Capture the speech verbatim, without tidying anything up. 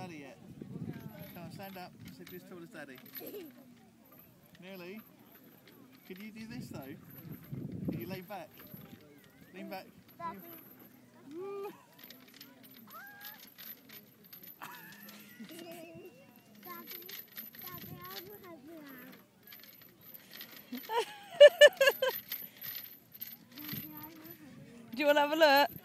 Daddy yet? Come on, stand up. Sit as tall as Daddy. Nearly. Could you do this though? Can you lean back? Lean back. Daddy. Woo. Daddy, Daddy, I will help you out. Daddy, I will help you out. Do you want to have a look?